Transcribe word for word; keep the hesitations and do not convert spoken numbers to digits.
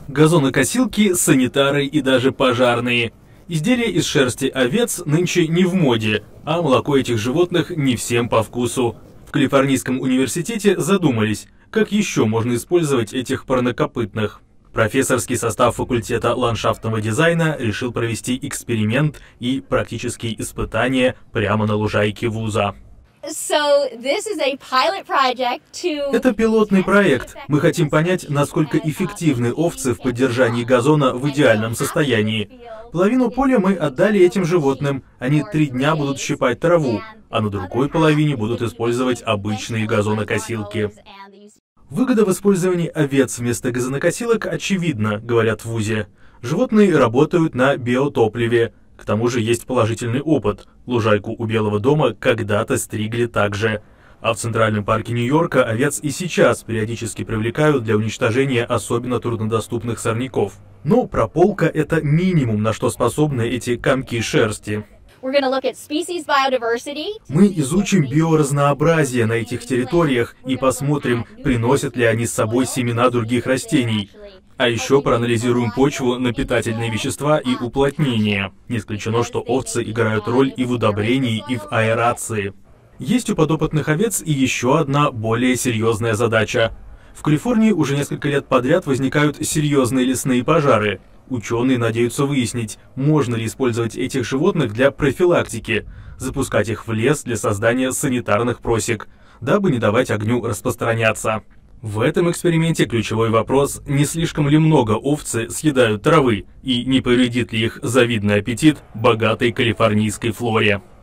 Газонокосилки, санитары и даже пожарные. Изделия из шерсти овец нынче не в моде, а молоко этих животных не всем по вкусу. В Калифорнийском университете задумались, как еще можно использовать этих парнокопытных. Профессорский состав факультета ландшафтного дизайна решил провести эксперимент и практические испытания прямо на лужайке вуза. Это пилотный проект. Мы хотим понять, насколько эффективны овцы в поддержании газона в идеальном состоянии. Половину поля мы отдали этим животным. Они три дня будут щипать траву, а на другой половине будут использовать обычные газонокосилки. Выгода в использовании овец вместо газонокосилок очевидна, говорят в вузе. Животные работают на биотопливе. К тому же есть положительный опыт. Лужайку у Белого дома когда-то стригли так же. А в Центральном парке Нью-Йорка овец и сейчас периодически привлекают для уничтожения особенно труднодоступных сорняков. Но прополка – это минимум, на что способны эти комки шерсти. Мы изучим биоразнообразие на этих территориях и посмотрим, приносят ли они с собой семена других растений. А еще проанализируем почву на питательные вещества и уплотнения. Не исключено, что овцы играют роль и в удобрении, и в аэрации. Есть у подопытных овец и еще одна более серьезная задача. В Калифорнии уже несколько лет подряд возникают серьезные лесные пожары. Ученые надеются выяснить, можно ли использовать этих животных для профилактики, запускать их в лес для создания санитарных просек, дабы не давать огню распространяться. В этом эксперименте ключевой вопрос, не слишком ли много овцы съедают травы и не повредит ли их завидный аппетит богатой калифорнийской флоре.